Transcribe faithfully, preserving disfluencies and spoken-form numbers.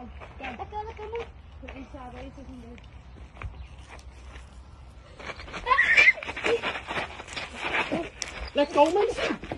Go, go. Let go, let go, move. Put it sideways so he can go. Let go, Mason.